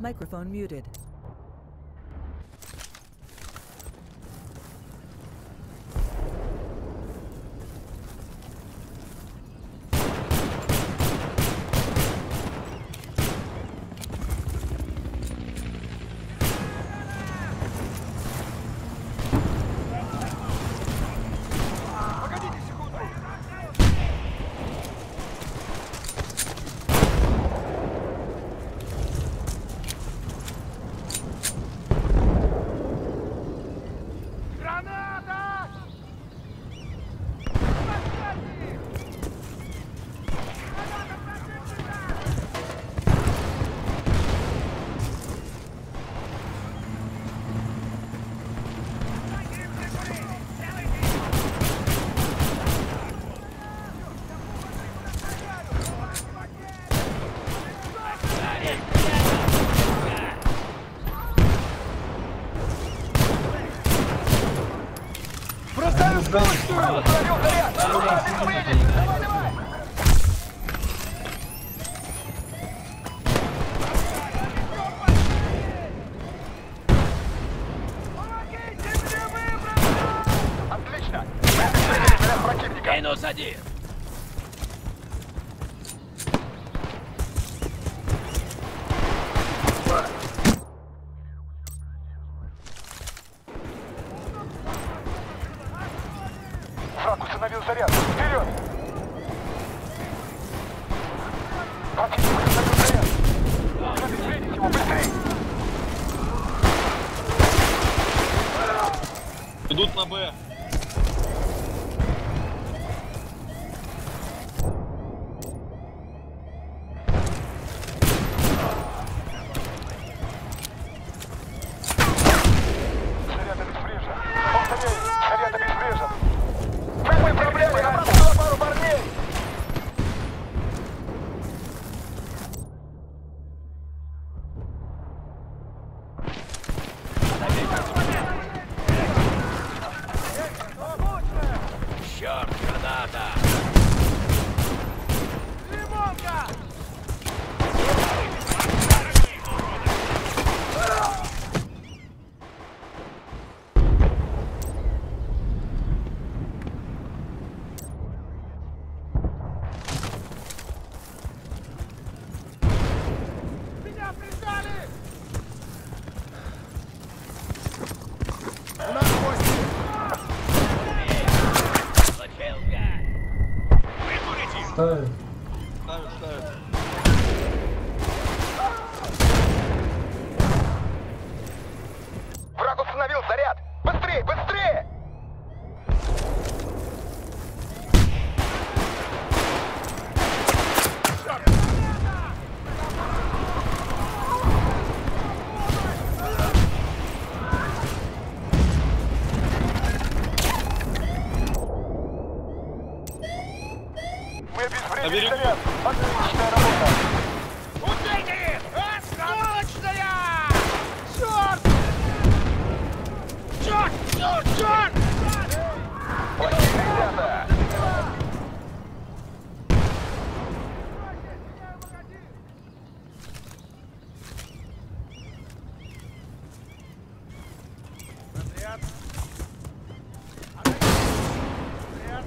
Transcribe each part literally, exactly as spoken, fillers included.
Microphone muted. Отлично! Минус один! Враг установил заряд. Вперед! Противник установил заряд. Нужно обезвредить его быстрее! Идут на Б. Заряд обезврежен. Повторяю, заряд обезврежен. Какой проблемы? Я бросила пару парней! Черт, граната! Лимонка! Меня прижали! У нас гости! Ставят, ставят. Враг установил заряд! Быстрее, быстрее! Мы обезвредили заряд! Отличная работа! Убейте их! А, сволочная! Черт! Черт! Черт! Черт! Плохие ребята! Разряд! Разряд!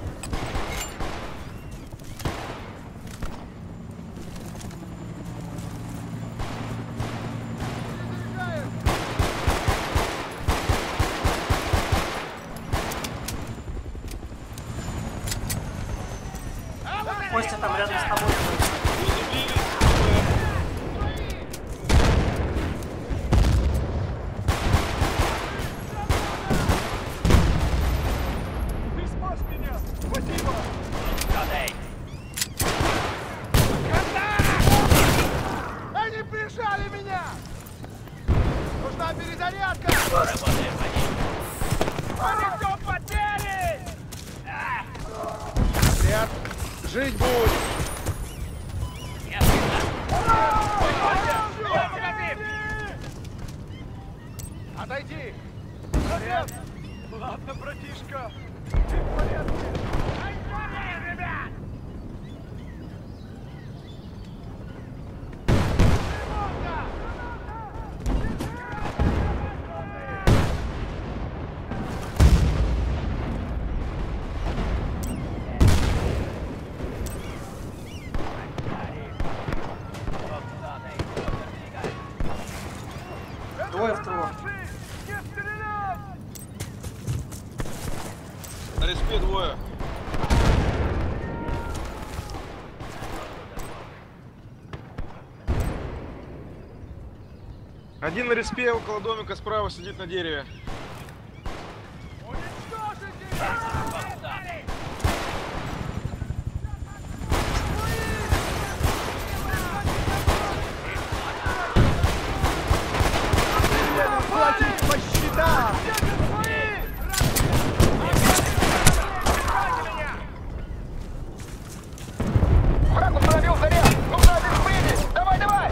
Костя там рядом с тобой. Ты спас меня! Спасибо! Гадей! Они прижали меня! Нужна перезарядка! Работаем по ним! Понесем потери! Отряд, жить будешь! Я Отойди! Отряд! Ладно, братишка! Ты в порядке! Скорее, ребят! Двое в тылу. Не стрелять! На респе двое. Один на респе около домика справа сидит на дереве. Платить по счетам! Враг установил заряд! Нужно обеспечить! Давай, давай!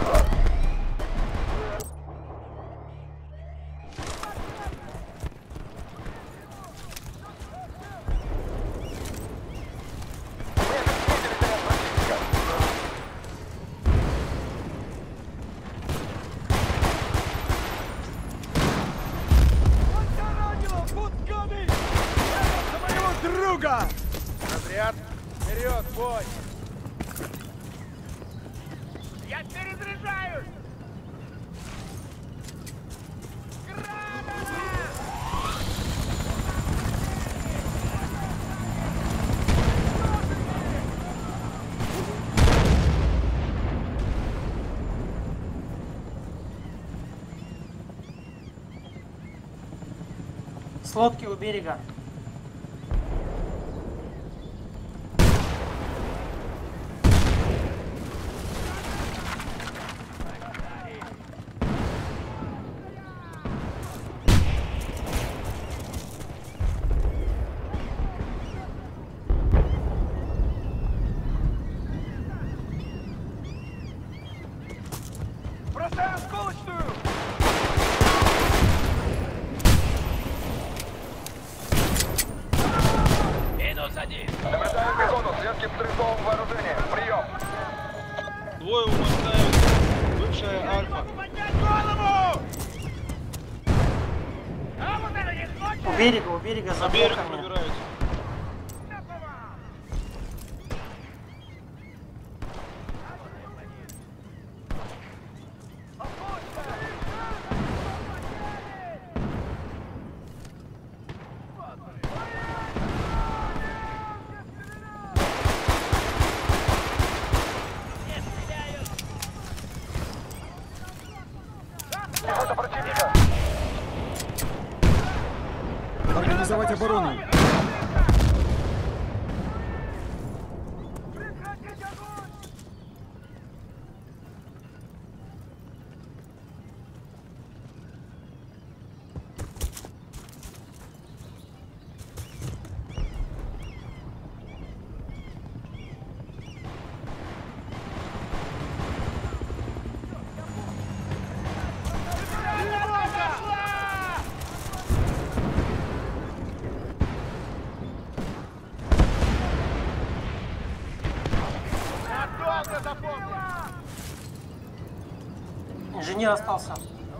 Друга! Разряд! Вперед, бой! Я перезаряжаюсь! С лодки у берега. Бросаю осколочную! Минус один. Наблюдаю к зону сверки стрелкового вооружения. Прием! Двое у моста, бывшая Альфа. У берега, у берега за На берег блоками. пробираются. Пехота противника! Организовать оборону. Прекратить огонь! Надолго запомни! Инженер остался.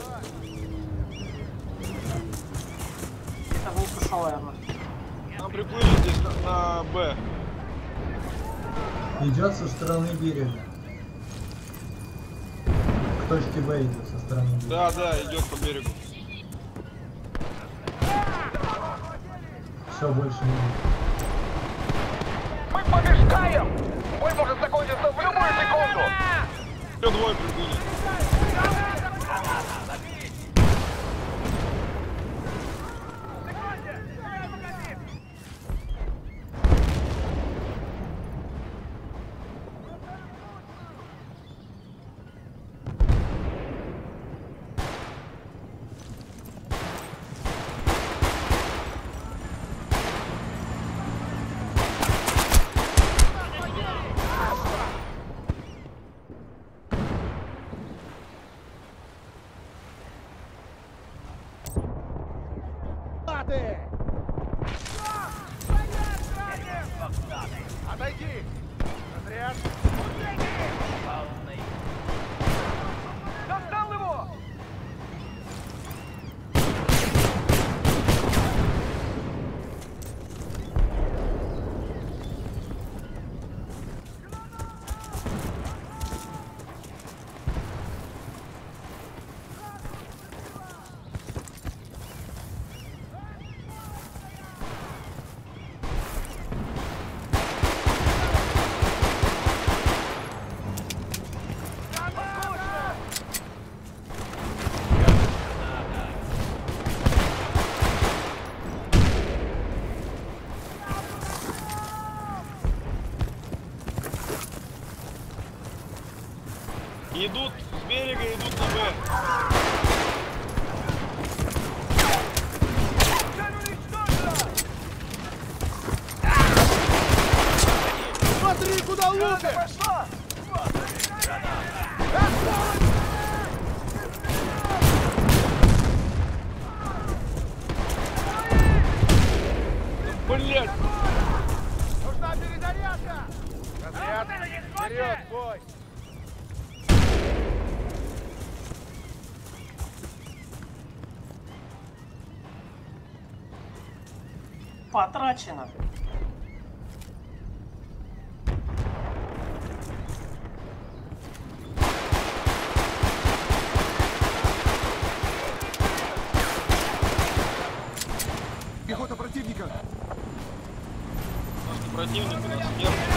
Это вниз ушел, наверное. Нам приплыли здесь на, на Б. Идет со стороны берега. К точке Б идет со стороны берега. Да, да, идет по берегу. Все, больше не будет. Мы побеждаем! Бой может закончиться в любую секунду! Еще двое приплыли. Отойди! Разряд! Полный. Достал его! блядь! Нужна перезарядка! Разряд! Вперед, бой! Потрачено. Пехота противника! У нас не противник, у нас смерть.